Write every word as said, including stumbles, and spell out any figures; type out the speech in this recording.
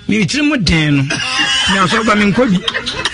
me tiri mu den no me aso ba me nkobi